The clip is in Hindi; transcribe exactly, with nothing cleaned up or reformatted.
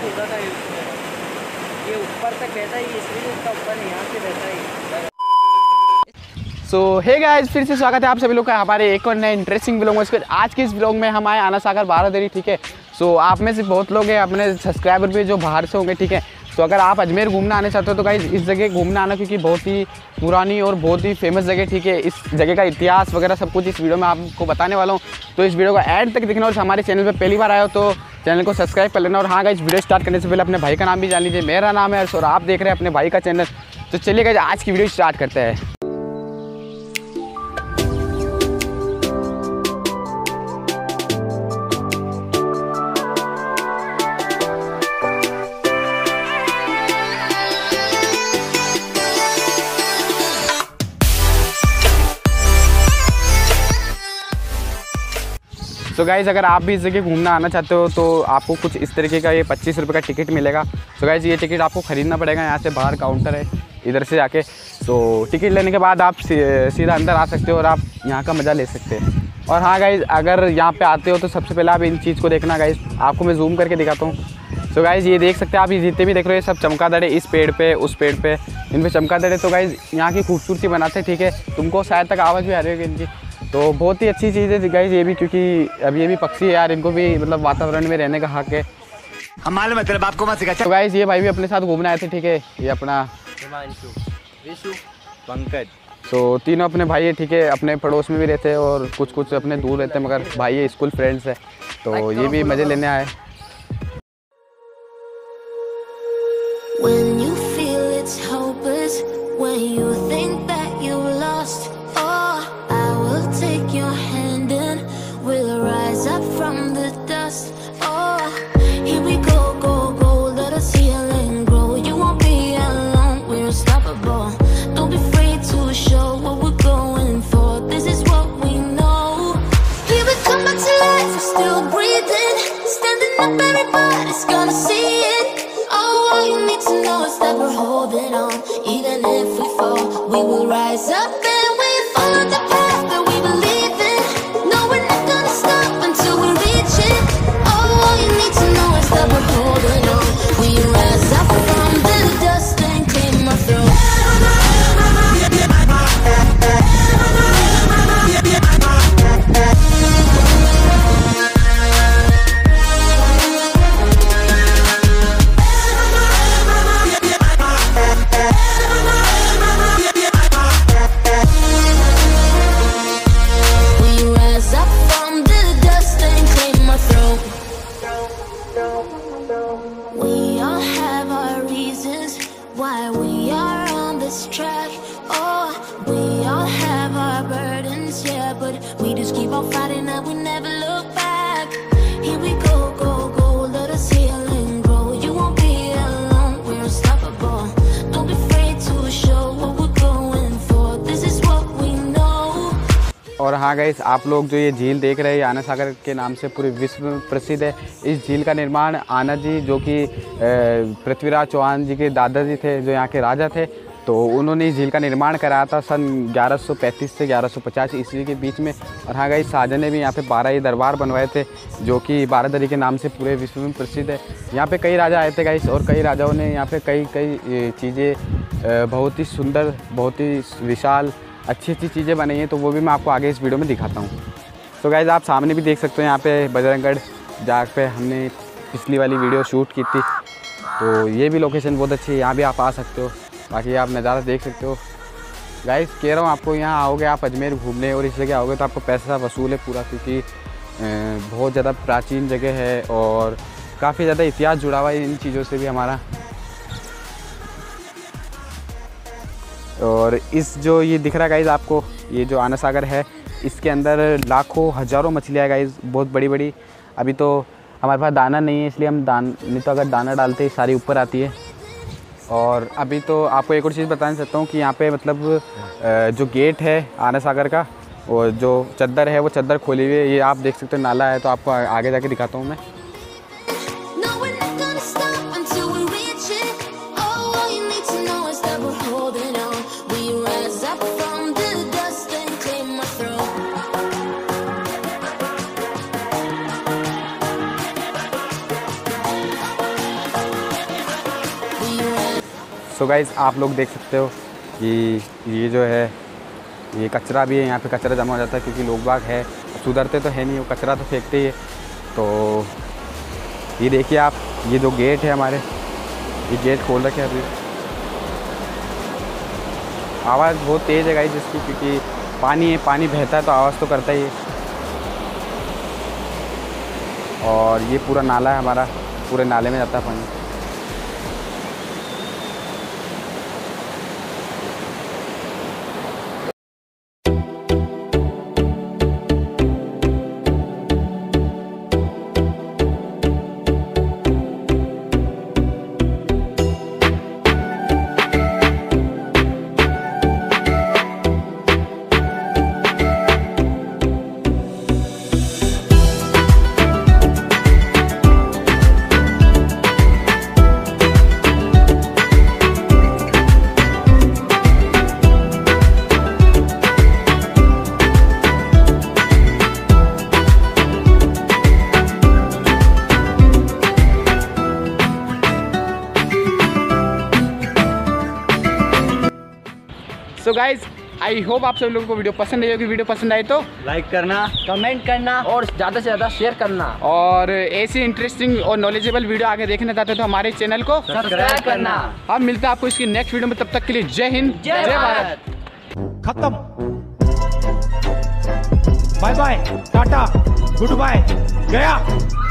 होता था इसमें, ये ऊपर तक रहता है इसलिए इसका ऊपर नहीं, यहाँ से रहता है। सो हे गाइस, फिर से स्वागत है आप सभी लोग का हमारे एक और नए इंटरेस्टिंग ब्लॉग में। आज के इस ब्लॉग में हम आए आना सागर बारादरी, ठीक है। सो so, आप में से बहुत लोग हैं अपने सब्सक्राइबर भी जो बाहर से होंगे, ठीक है। तो अगर आप अजमेर घूमना आने चाहते हो तो गाइस इस जगह घूमना आना, क्योंकि बहुत ही पुरानी और बहुत ही फेमस जगह, ठीक है। इस जगह का इतिहास वगैरह सब कुछ इस वीडियो में आपको बताने वाला हूँ, तो इस वीडियो को एंड तक देखना। और हमारे चैनल पे पहली बार आए हो तो चैनल को सब्सक्राइब कर लेना। और हाँ गाइस, वीडियो स्टार्ट करने से पहले अपने भाई का नाम भी जान लीजिए। मेरा नाम है हर्ष और आप देख रहे हैं अपने भाई का चैनल। तो चलिए गाइस, आज की वीडियो स्टार्ट करते हैं। तो गाइज़, अगर आप भी इस जगह घूमना आना चाहते हो तो आपको कुछ इस तरीके का ये पच्चीस रुपये का टिकट मिलेगा। तो गाइज़, ये टिकट आपको ख़रीदना पड़ेगा। यहाँ से बाहर काउंटर है, इधर से जाके। तो टिकट लेने के बाद आप सीधा अंदर आ सकते हो और आप यहाँ का मज़ा ले सकते हैं। और हाँ गाइज़, अगर यहाँ पे आते हो तो सबसे पहले आप इन चीज़ को देखना। गाइज़, आपको मैं जूम करके दिखाता हूँ। तो गाइज़, ये देख सकते हैं आप, ये जितने भी देख रहे हो ये सब चमगादड़ है। इस पेड़ पे, उस पेड़ पे, इन पे चमगादड़ है। तो गाइज़, यहाँ की खूबसूरती बनाते हैं, ठीक है। तुमको शायद तक आवाज़ भी आ रही होगी इनकी। तो बहुत ही अच्छी चीज़ है गाइस ये भी, क्योंकि अब ये भी पक्षी है यार, इनको भी मतलब वातावरण में रहने का हक है। हम मालूम है तेरे बाप को मत सिखा। तो गाइस, ये भाई भी अपने साथ घूमने आए थे, ठीक है। ये अपना हिमांशु, विशु, पंकज। तो तीनों अपने भाई है, ठीक है। अपने पड़ोस में भी रहते हैं और कुछ कुछ अपने दूर रहते हैं, मगर भाई है, स्कूल फ्रेंड्स है। तो ये भी मज़े लेने आए। और हाँ गाइस, आप लोग जो ये झील देख रहे हैं आना सागर के नाम से पूरे विश्व में प्रसिद्ध है। इस झील का निर्माण आना जी, जो कि पृथ्वीराज चौहान जी के दादाजी थे, जो यहाँ के राजा थे, तो उन्होंने इस झील का निर्माण कराया था सन ग्यारह सौ पैंतीस से ग्यारह सौ पचास ईस्वी के बीच में। और हाँ गाइस, शाहजहाँ ने भी यहाँ पे बारह ही दरबार बनवाए थे, जो कि बारादरी के नाम से पूरे विश्व में प्रसिद्ध है। यहाँ पे कई राजा आए थे गाइस, और कई राजाओं ने यहाँ पे कई कई चीज़ें बहुत ही सुंदर, बहुत ही विशाल, अच्छी अच्छी चीज़ें बनाई हैं। तो वो भी मैं आपको आगे इस वीडियो में दिखाता हूँ। तो गाइस, आप सामने भी देख सकते हो, यहाँ पे बजरंगगढ़ जहाँ पे हमने पिछली वाली वीडियो शूट की थी। तो ये भी लोकेशन बहुत अच्छी है, यहाँ भी आप आ सकते हो। बाकी आप नज़ारा देख सकते हो। गाइस, कह रहा हूँ आपको, यहाँ आओगे आप अजमेर घूमने और इस जगह आओगे तो आपको पैसा वसूल है पूरा, क्योंकि बहुत ज़्यादा प्राचीन जगह है और काफ़ी ज़्यादा इतिहास जुड़ा हुआ है इन चीज़ों से भी हमारा। और इस जो ये दिख रहा है गाइस आपको, ये जो आना सागर है, इसके अंदर लाखों हज़ारों मछलियाँ है गाइस, बहुत बड़ी बड़ी। अभी तो हमारे पास दाना नहीं है, इसलिए हम दान नहीं तो अगर दाना डालते ही सारी ऊपर आती है। और अभी तो आपको एक और चीज़ बताना चाहता हूँ कि यहाँ पे मतलब जो गेट है आना सागर का, और जो चद्दर है वो चद्दर खोली हुई है। ये आप देख सकते हो, नाला है, तो आपको आगे जाके दिखाता हूँ मैं। सो गाइस आप लोग देख सकते हो कि ये जो है ये कचरा भी है, यहाँ पे कचरा जमा हो जाता है क्योंकि लोग बाग है, सुधरते तो है नहीं, वो कचरा तो फेंकते ही है। तो ये देखिए आप, ये जो गेट है हमारे, ये गेट खोल रखे अभी। आवाज़ बहुत तेज़ है गाइस जिसकी, क्योंकि पानी है, पानी बहता है तो आवाज़ तो करता ही है। और ये पूरा नाला है हमारा, पूरे नाले में जाता है पानी। सो गाइज आई होप आप सभी लोगों को वीडियो पसंद आई होगी। वीडियो पसंद आई तो लाइक करना, कमेंट करना और ज़्यादा से ज़्यादा शेयर करना। और ऐसी इंटरेस्टिंग और नॉलेजेबल वीडियो आगे देखना चाहते हो तो हमारे चैनल को सब्सक्राइब करना। हम मिलते हैं आपको इसकी नेक्स्ट वीडियो में, तब तक के लिए जय हिंद, जय भारत। खत्म। Bye bye, tata, good bye, गया।